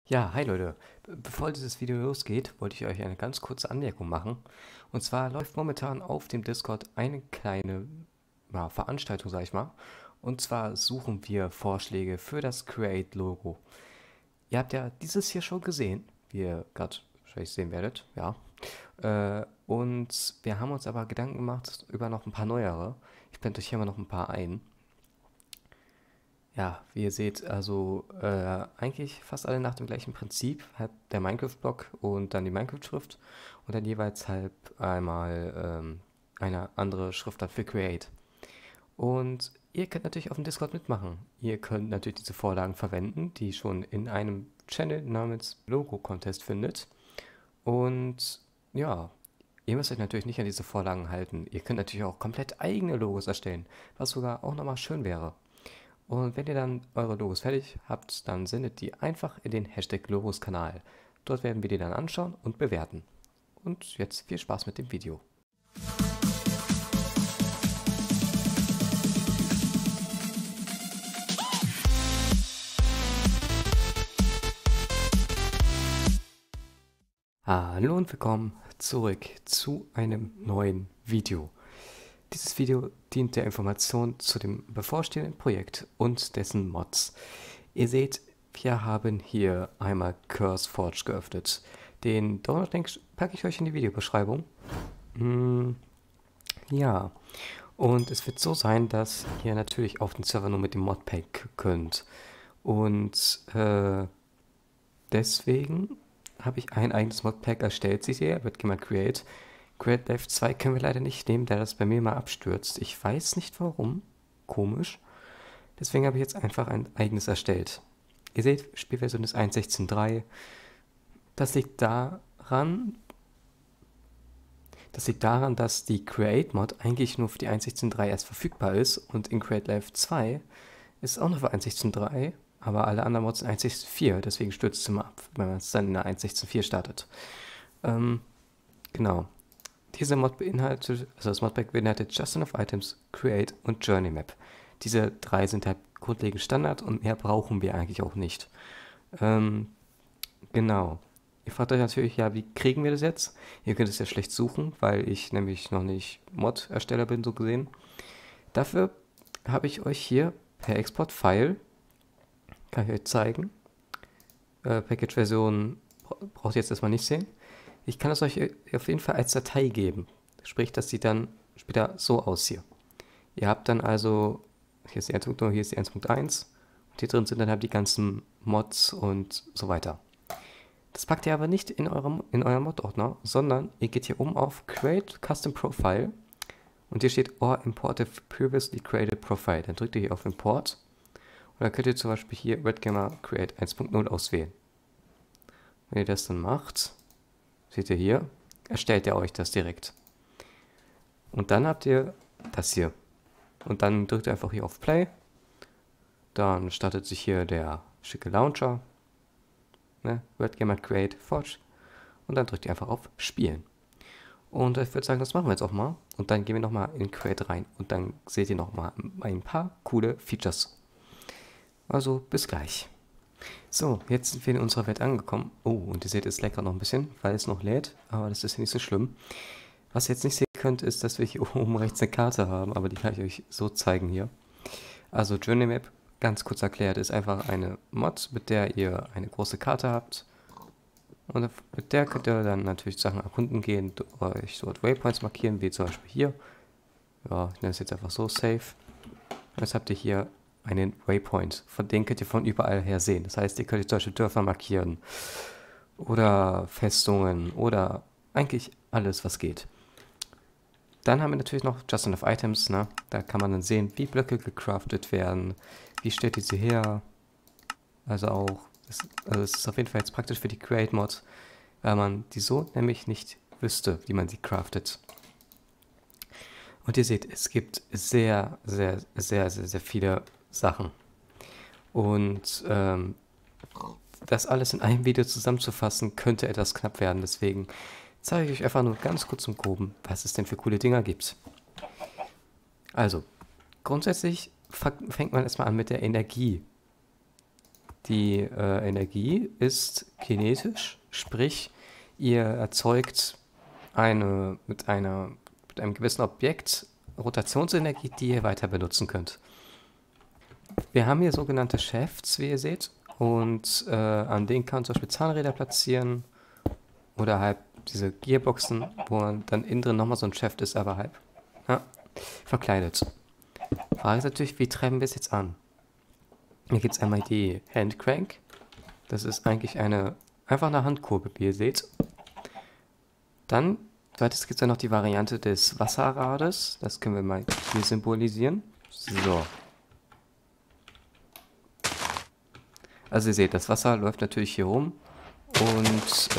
Ja, hi Leute. Bevor dieses Video losgeht, wollte ich euch eine ganz kurze Anmerkung machen. Und zwar läuft momentan auf dem Discord eine kleine Veranstaltung, sag ich mal. Und zwar suchen wir Vorschläge für das Create-Logo. Ihr habt ja dieses hier schon gesehen, wie ihr gerade wahrscheinlich sehen werdet, ja. Und wir haben uns aber Gedanken gemacht über noch ein paar neuere. Ich blende euch hier mal noch ein paar ein. Ja, wie ihr seht, also eigentlich fast alle nach dem gleichen Prinzip. Halt der Minecraft-Block und dann die Minecraft-Schrift und dann jeweils halt einmal eine andere Schriftart für Create. Und ihr könnt natürlich auf dem Discord mitmachen. Ihr könnt natürlich diese Vorlagen verwenden, die schon in einem Channel namens Logo Contest findet. Und ja, ihr müsst euch natürlich nicht an diese Vorlagen halten. Ihr könnt natürlich auch komplett eigene Logos erstellen, was sogar auch nochmal schön wäre. Und wenn ihr dann eure Logos fertig habt, dann sendet die einfach in den Hashtag Logos-Kanal. Dort werden wir die dann anschauen und bewerten. Und jetzt viel Spaß mit dem Video. Hallo und willkommen zurück zu einem neuen Video. Dieses Video dient der Information zu dem bevorstehenden Projekt und dessen Mods. Ihr seht, wir haben hier einmal CurseForge geöffnet. Den Download-Link packe ich euch in die Videobeschreibung. Ja, und es wird so sein, dass ihr natürlich auf den Server nur mit dem Modpack könnt. Und deswegen habe ich ein eigenes Modpack erstellt. Seht ihr, wird mal Create. Create Live 2 können wir leider nicht nehmen, da das bei mir mal abstürzt. Ich weiß nicht warum. Komisch. Deswegen habe ich jetzt einfach ein eigenes erstellt. Ihr seht, Spielversion ist 1.16.3. Das liegt daran, dass die Create-Mod eigentlich nur für die 1.16.3 erst verfügbar ist und in Create Live 2 ist auch noch für 1.16.3, aber alle anderen Mods sind 1.16.4, deswegen stürzt es immer ab, wenn man es dann in der 1.16.4 startet. Genau. Diese Mod beinhaltet, also das Modpack beinhaltet Just Enough Items, Create und Journey Map. Diese drei sind halt grundlegend Standard und mehr brauchen wir eigentlich auch nicht. Genau. Ihr fragt euch natürlich, ja, wie kriegen wir das jetzt? Ihr könnt es ja schlecht suchen, weil ich nämlich noch nicht Mod-Ersteller bin, so gesehen. Dafür habe ich euch hier per Export-File, kann ich euch zeigen. Package-Version braucht ihr jetzt erstmal nicht sehen. Ich kann es euch auf jeden Fall als Datei geben. Sprich, das sieht dann später so aus hier. Ihr habt dann also, hier ist die 1.0, hier ist die 1.1 und hier drin sind dann halt die ganzen Mods und so weiter. Das packt ihr aber nicht in euren Mod-Ordner, sondern ihr geht hier oben auf Create Custom Profile und hier steht Or Imported Previously Created Profile. Dann drückt ihr hier auf Import und dann könnt ihr zum Beispiel hier RedGamer Create 1.0 auswählen. Wenn ihr das dann macht, seht ihr hier, erstellt er euch das direkt. Und dann habt ihr das hier. Und dann drückt ihr einfach hier auf Play. Dann startet sich hier der schicke Launcher. Ne? RedGamer Create Forge. Und dann drückt ihr einfach auf Spielen. Und ich würde sagen, das machen wir jetzt auch mal. Und dann gehen wir nochmal in Create rein. Und dann seht ihr nochmal ein paar coole Features. Also bis gleich. So, jetzt sind wir in unserer Welt angekommen. Oh, und ihr seht, es leckert noch ein bisschen, weil es noch lädt. Aber das ist ja nicht so schlimm. Was ihr jetzt nicht sehen könnt, ist, dass wir hier oben rechts eine Karte haben. Aber die kann ich euch so zeigen hier. Also Journey Map, ganz kurz erklärt, ist einfach eine Mod, mit der ihr eine große Karte habt. Und mit der könnt ihr dann natürlich Sachen erkunden gehen, euch dort Waypoints markieren, wie zum Beispiel hier. Ja, ich nenne es jetzt einfach so, Save. Und jetzt habt ihr hier einen Waypoint, von dem könnt ihr von überall her sehen. Das heißt, ihr könnt zum Beispiel Dörfer markieren oder Festungen oder eigentlich alles, was geht. Dann haben wir natürlich noch Just Enough Items, ne? Da kann man dann sehen, wie Blöcke gecraftet werden, wie stellt ihr sie her. Also auch, es ist auf jeden Fall jetzt praktisch für die Create-Mod, weil man die so nämlich nicht wüsste, wie man sie craftet. Und ihr seht, es gibt sehr, sehr, sehr, sehr, sehr viele Sachen. Und das alles in einem Video zusammenzufassen, könnte etwas knapp werden. Deswegen zeige ich euch einfach nur ganz kurz im Groben, was es denn für coole Dinger gibt. Also, grundsätzlich fängt man erstmal an mit der Energie, Die Energie ist kinetisch, sprich, ihr erzeugt mit einem gewissen Objekt Rotationsenergie, die ihr weiter benutzen könnt. Wir haben hier sogenannte Shafts, wie ihr seht, und an denen kann man zum Beispiel Zahnräder platzieren oder halt diese Gearboxen, wo dann innen drin nochmal so ein Shaft ist, aber halt verkleidet. Frage ist natürlich, wie treiben wir es jetzt an? Hier gibt es einmal die Handcrank. Das ist eigentlich einfach eine Handkurbel, wie ihr seht. Dann, zweites gibt es dann noch die Variante des Wasserrades. Das können wir mal hier symbolisieren. So. Also ihr seht, das Wasser läuft natürlich hier rum und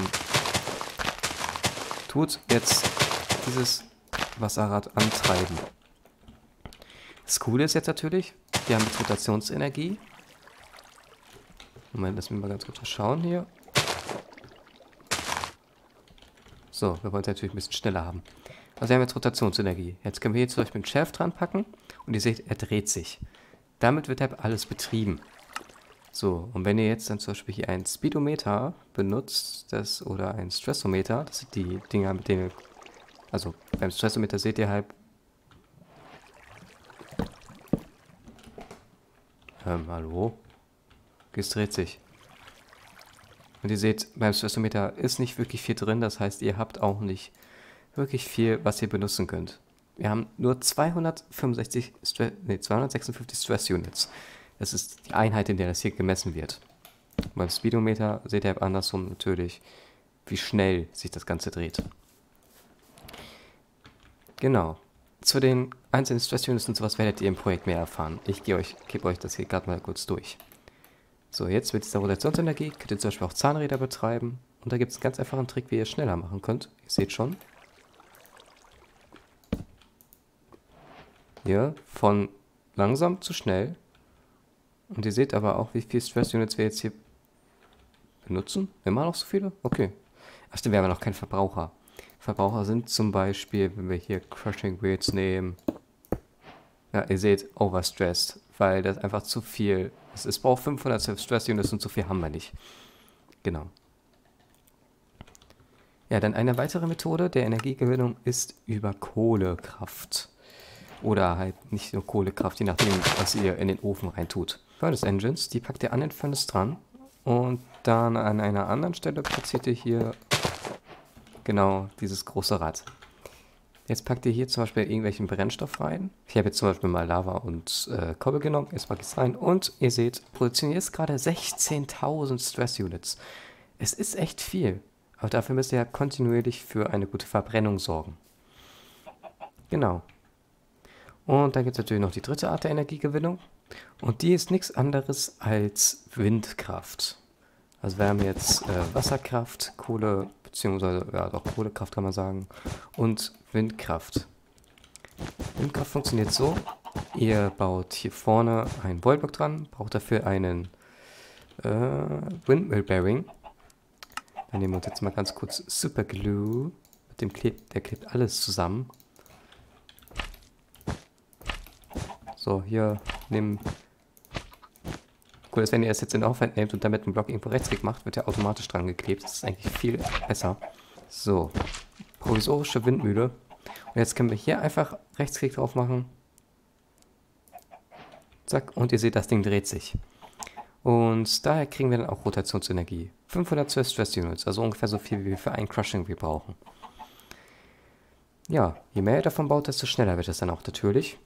tut jetzt dieses Wasserrad antreiben. Das Coole ist jetzt natürlich, wir haben jetzt Rotationsenergie. Moment, lass mich mal ganz kurz schauen hier. So, wir wollen es natürlich ein bisschen schneller haben. Also wir haben jetzt Rotationsenergie. Jetzt können wir hier zum Beispiel einen Shaft dran packen und ihr seht, er dreht sich. Damit wird halt alles betrieben. So, und wenn ihr jetzt dann zum Beispiel hier ein Speedometer benutzt, oder ein Stressometer, das sind die Dinger, mit denen ihr, also beim Stressometer seht ihr halt, hallo? Es dreht sich. Und ihr seht, beim Stressometer ist nicht wirklich viel drin, das heißt, ihr habt auch nicht wirklich viel, was ihr benutzen könnt. Wir haben nur 256 Stress Units. Das ist die Einheit, in der das hier gemessen wird. Und beim Speedometer seht ihr andersrum natürlich, wie schnell sich das Ganze dreht. Genau. Zu den einzelnen Stress Units und sowas werdet ihr im Projekt mehr erfahren. Ich gebe euch das hier gerade mal kurz durch. So, jetzt mit dieser Rotationsenergie könnt ihr zum Beispiel auch Zahnräder betreiben. Und da gibt es einen ganz einfachen Trick, wie ihr es schneller machen könnt. Ihr seht schon. Hier von langsam zu schnell. Und ihr seht aber auch, wie viele Stress Units wir jetzt hier benutzen. Immer noch so viele? Okay. Ach stimmt, wir haben ja noch keinen Verbraucher. Verbraucher sind zum Beispiel, wenn wir hier Crushing Wheels nehmen. Ja, ihr seht, overstressed, weil das einfach zu viel ist. Es braucht 500 Stress Units und so viel haben wir nicht. Genau. Ja, dann eine weitere Methode der Energiegewinnung ist über Kohlekraft. Oder halt nicht nur Kohlekraft, je nachdem, was ihr in den Ofen reintut. Furnace Engines, die packt ihr an den Furnace dran. Und dann an einer anderen Stelle platziert ihr hier genau dieses große Rad. Jetzt packt ihr hier zum Beispiel irgendwelchen Brennstoff rein. Ich habe jetzt zum Beispiel mal Lava und Kohle genommen. Jetzt packe ich es rein und ihr seht, produzieren jetzt gerade 16.000 Stress Units. Es ist echt viel. Aber dafür müsst ihr ja kontinuierlich für eine gute Verbrennung sorgen. Genau. Und dann gibt es natürlich noch die dritte Art der Energiegewinnung. Und die ist nichts anderes als Windkraft. Also wir haben jetzt Wasserkraft, Kohle, beziehungsweise ja doch Kohlekraft kann man sagen, und Windkraft. Windkraft funktioniert so, ihr baut hier vorne einen Wallblock dran, braucht dafür einen Windmill Bearing. Dann nehmen wir uns jetzt mal ganz kurz Super Glue, der klebt alles zusammen. So, hier nehmen. Cool ist, wenn ihr es jetzt in Aufwand nehmt und damit einen Block irgendwo rechtsklick macht, wird er automatisch dran geklebt. Das ist eigentlich viel besser. So, provisorische Windmühle. Und jetzt können wir hier einfach Rechtsklick drauf machen. Zack, und ihr seht, das Ding dreht sich. Und daher kriegen wir dann auch Rotationsenergie. 512 Stress Units, also ungefähr so viel, wie wir für ein Crushing Wheel brauchen. Ja, je mehr ihr davon baut, desto schneller wird es dann auch natürlich.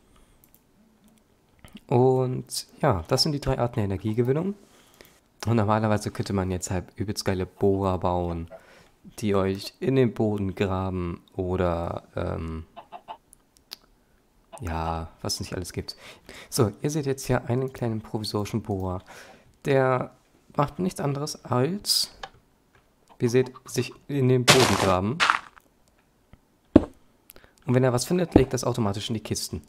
Und ja, das sind die drei Arten der Energiegewinnung. Und normalerweise könnte man jetzt halt übelst geile Bohrer bauen, die euch in den Boden graben oder ja, was es nicht alles gibt. So, ihr seht jetzt hier einen kleinen provisorischen Bohrer. Der macht nichts anderes als, wie ihr seht, sich in den Boden graben. Und wenn er was findet, legt das automatisch in die Kisten.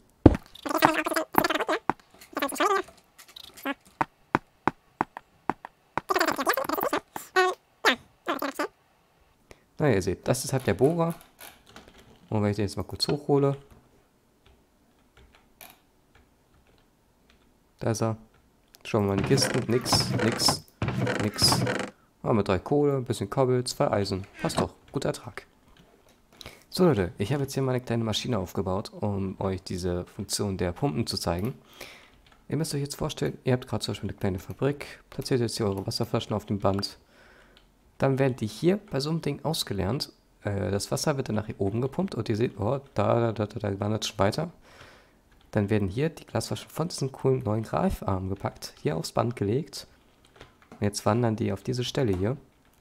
Na, ihr seht, das ist halt der Bohrer. Und wenn ich den jetzt mal kurz hochhole. Da ist er. Schauen wir mal in die Kisten. Nix, nix, nix. Haben wir 3 Kohle, ein bisschen Kabel, 2 Eisen. Passt doch. Guter Ertrag. So Leute, ich habe jetzt hier mal eine kleine Maschine aufgebaut, um euch diese Funktion der Pumpen zu zeigen. Ihr müsst euch jetzt vorstellen, ihr habt gerade zum Beispiel eine kleine Fabrik, platziert jetzt hier eure Wasserflaschen auf dem Band. Dann werden die hier bei so einem Ding ausgeleert. Das Wasser wird dann nach hier oben gepumpt und ihr seht, oh, da wandert es schon weiter. Dann werden hier die Glasflaschen von diesen coolen neuen Greifarmen gepackt, hier aufs Band gelegt. Und jetzt wandern die auf diese Stelle hier.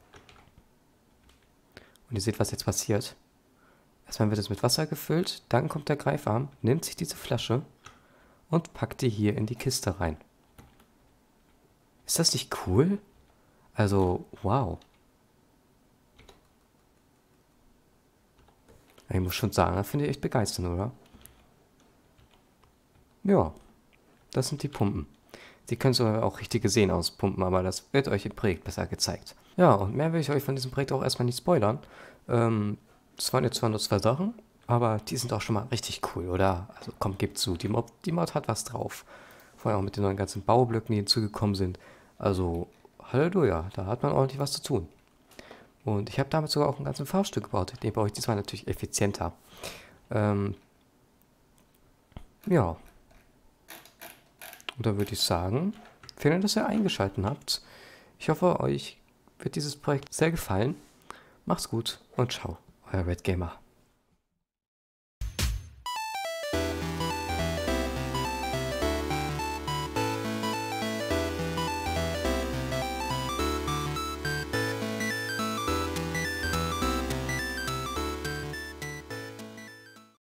Und ihr seht, was jetzt passiert. Erstmal wird es mit Wasser gefüllt, dann kommt der Greifarm, nimmt sich diese Flasche und packt die hier in die Kiste rein. Ist das nicht cool? Also, wow. Ich muss schon sagen, das finde ich echt begeisternd, oder? Ja, das sind die Pumpen. Sie können so auch richtige Seen auspumpen, aber das wird euch im Projekt besser gezeigt. Ja, und mehr will ich euch von diesem Projekt auch erstmal nicht spoilern. Das waren jetzt zwar nur 2 Sachen, aber die sind auch schon mal richtig cool, oder? Also komm, gib zu, die Mod hat was drauf. Vor allem auch mit den neuen ganzen Baublöcken, die hinzugekommen sind. Also, Halleluja, da hat man ordentlich was zu tun. Und ich habe damit sogar auch ein ganzes Fahrstück gebaut. Den baue ich diesmal natürlich effizienter. Ja. Und dann würde ich sagen, vielen Dank, dass ihr eingeschaltet habt. Ich hoffe, euch wird dieses Projekt sehr gefallen. Macht's gut und ciao, euer Red Gamer.